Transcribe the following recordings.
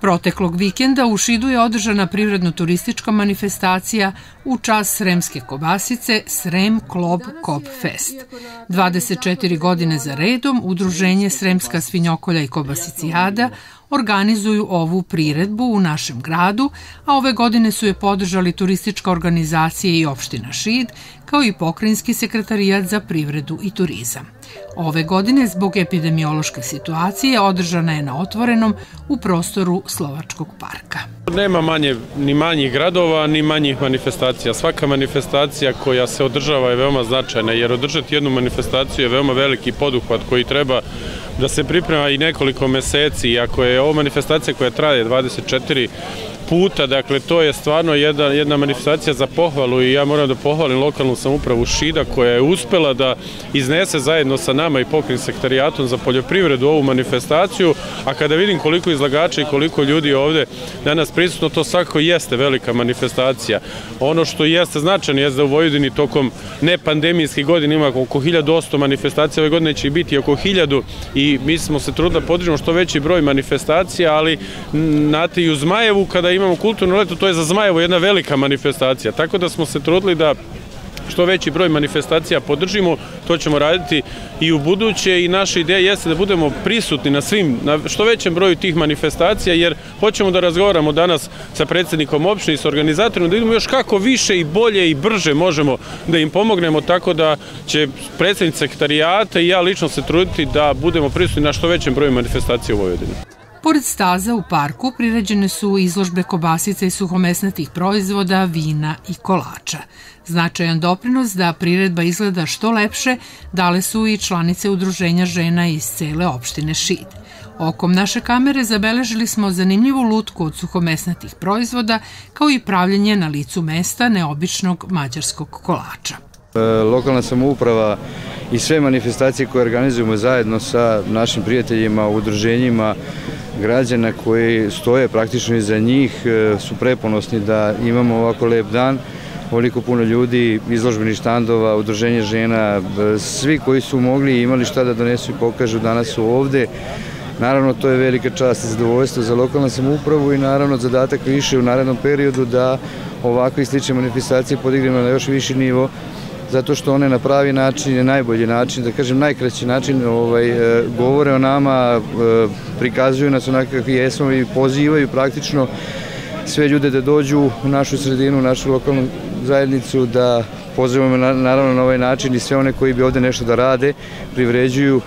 Proteklog vikenda u Šidu je održana privredno-turistička manifestacija u čast sremske kobasice Srem Klob Kob Fest. 24 godine za redom Udruženje Sremska svinjokolja i kobasicijada organizuju ovu priredbu u našem gradu, a ove godine su je podržali turistička organizacija i opština Šid, kao i pokrajinski sekretarijat za privredu i turizam. Ove godine, zbog epidemiološke situacije, održana je na otvorenom u prostoru Slovačkog parka. Nema ni manjih gradova, ni manjih manifestacija. Svaka manifestacija koja se održava je veoma značajna, jer održati jednu manifestaciju je veoma veliki poduhvat koji treba da se priprema i nekoliko meseci. I ako je ovo manifestacija koja traje 24 puta, dakle to je stvarno jedna manifestacija za pohvalu i ja moram da pohvalim lokalnu samoupravu Šida koja je uspela da iznese zajedno sa nama i pokrajinskim sekretarijatom za poljoprivredu ovu manifestaciju, a kada vidim koliko izlagača i koliko ljudi ovde danas prisutno, to svakako jeste velika manifestacija. Ono što jeste značajno jeste da u Vojvodini tokom nepandemijskih godina ima oko 1100 manifestacija, ove godine će biti oko 1000 i mi smo se trudili da podržimo što veći broj manifestacija, ali znate i u Zmajevu kada imamo kulturno leto, to je za Zmajevo jedna velika manifestacija, tako da smo se trudili da što veći broj manifestacija podržimo, to ćemo raditi i u buduće i naša ideja jeste da budemo prisutni na što većem broju tih manifestacija, jer hoćemo da razgovaramo danas sa predsjednikom opštine i sa organizatorima, da vidimo još kako više i bolje i brže možemo da im pomognemo, tako da će predsjednik sekretarijata i ja lično se truditi da budemo prisutni na što većem broju manifestacija u Vojvodini. Pored staza u parku priređene su izložbe kobasica i suhomesnatih proizvoda, vina i kolača. Značajan doprinos da priredba izgleda što lepše dale su i članice Udruženja žena iz cele opštine Šid. Okom naše kamere zabeležili smo zanimljivu lutku od suhomesnatih proizvoda, kao i pravljenje na licu mesta neobičnog mađarskog kolača. Lokalna samouprava i sve manifestacije koje organizujemo zajedno sa našim prijateljima, udruženjima građana koji stoje praktično iza njih su preponosni da imamo ovako lep dan, ovoliko puno ljudi, izložbenih štandova, udruženje žena, svi koji su mogli i imali šta da donesu i pokažu danas su ovde. Naravno, to je velika čast i zadovoljstvo za lokalnu samoupravu i naravno zadatak više u narednom periodu da ovakve i slične manifestacije podignemo na još viši nivo, zato što one na pravi način je najbolji način, da kažem najkraći način, govore o nama, prikazuju nas onako kakvi jesmo i pozivaju praktično sve ljude da dođu u našu sredinu, u našu lokalnu zajednicu, da pozivamo naravno na ovaj način i sve one koji bi ovde nešto da rade, privređuju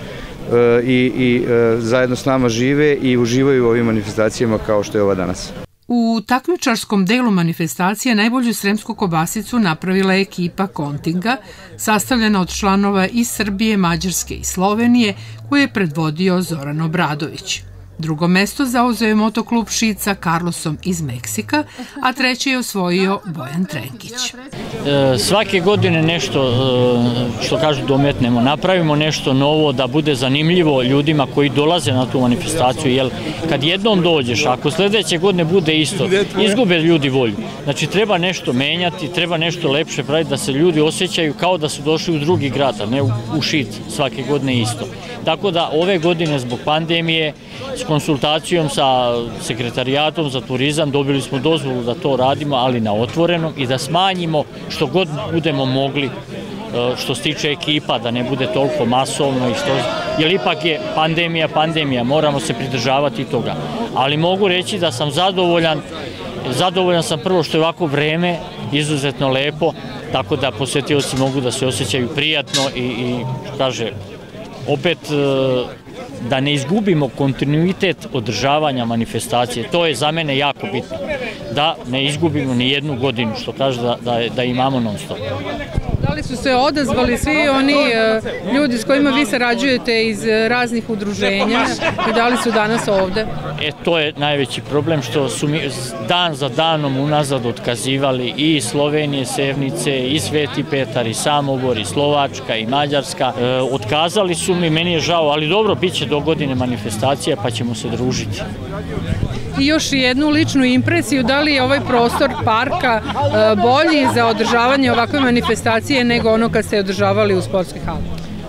i zajedno s nama žive i uživaju u ovim manifestacijama kao što je ova danas. U takmičarskom delu manifestacije najbolju sremsku kobasicu napravila je ekipa Kontinga, sastavljena od članova iz Srbije, Mađarske i Slovenije, koje je predvodio Zoran Obradović. Drugo mesto zauzeo je motoklub Šid sa Carlosom iz Meksika, a treće je osvojio Bojan Trenkić. Svake godine nešto, što kažu, dometnemo, napravimo nešto novo da bude zanimljivo ljudima koji dolaze na tu manifestaciju, jer kad jednom dođeš, ako sledeće godine bude isto, izgube ljudi volju. Znači treba nešto menjati, treba nešto lepše praviti da se ljudi osjećaju kao da su došli u drugi grad, a ne u Šid svake godine isto. Tako da ove godine zbog pandemije s konsultacijom sa sekretarijatom za turizam dobili smo dozvolu da to radimo, ali na otvorenom i da smanjimo što god budemo mogli što se tiče ekipa, da ne bude toliko masovno, jer ipak je pandemija, moramo se pridržavati toga. Ali mogu reći da sam zadovoljan sam prvo što je ovako vreme izuzetno lepo, tako da posetioci mogu da se osjećaju prijatno i kaže, opet da ne izgubimo kontinuitet održavanja manifestacije. To je za mene jako bitno. Da ne izgubimo ni jednu godinu, što kaže da imamo non stop. Da li su se odazvali svi oni ljudi s kojima vi sarađujete iz raznih udruženja i da li su danas ovde? To je najveći problem što su mi dan za danom unazad otkazivali i Slovenije, Sevnice, i Sveti Petar, i Samobor, i Slovačka, i Mađarska. Otkazali su mi, meni je žao, ali dobro, bit će do godine manifestacija pa ćemo se družiti. I još jednu ličnu impresiju, da li je ovaj prostor parka bolji za održavanje ovakve manifestacije nego ono kad ste održavali u sportskoj hali?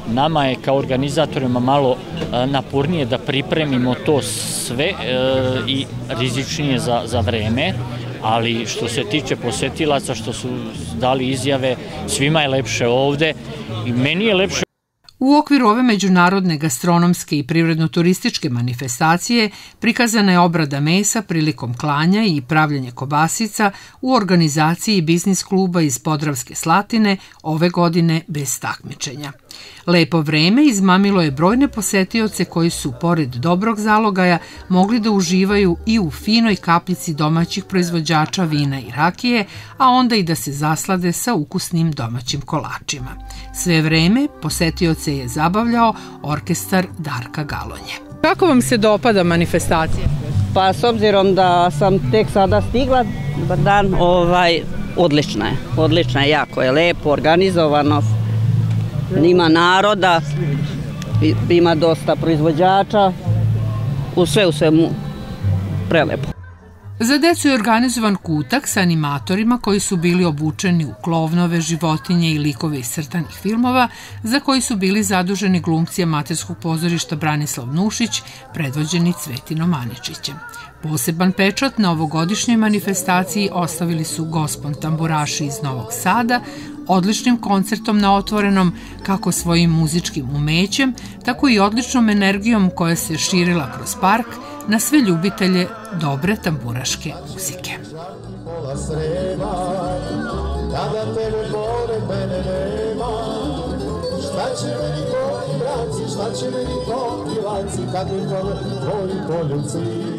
nama je kao organizatorima malo napornije da pripremimo to sve i rizičnije za vreme, ali što se tiče posetilaca, što su dali izjave, svima je lepše ovde i meni je lepše. U okviru ove međunarodne gastronomske i privredno-turističke manifestacije prikazana je obrada mesa prilikom klanja i pravljanje kobasica u organizaciji biznis kluba iz Podravske Slatine ove godine bez takmičenja. Lepo vreme izmamilo je brojne posetioce koji su, pored dobrog zalogaja, mogli da uživaju i u finoj kapljici domaćih proizvođača vina i rakije, a onda i da se zaslade sa ukusnim domaćim kolačima. Sve vreme posetioce je zabavljao orkestar Darka Galonje. Kako vam se dopada manifestacija? Pa s obzirom da sam tek sada stigla, dan, odlična je, jako je lepo, organizovano, ima naroda, ima dosta proizvođača, u svemu prelepo. Za decu je organizovan kutak sa animatorima koji su bili obučeni u klovnove, životinje i likove iz crtanih filmova, za koji su bili zaduženi glumci amaterskog pozorišta Branislav Nušić, predvođeni Cvetinom Aničićem. Poseban pečat na ovogodišnjoj manifestaciji ostavili su gospon tamburaši iz Novog Sada, odličnim koncertom na otvorenom, kako svojim muzičkim umećem, tako i odličnom energijom koja se širila kroz park na sve ljubitelje dobre tamburaške muzike. Šta će meni tvoji braci, šta će meni tvoji braci, kad mi tvoji poljubci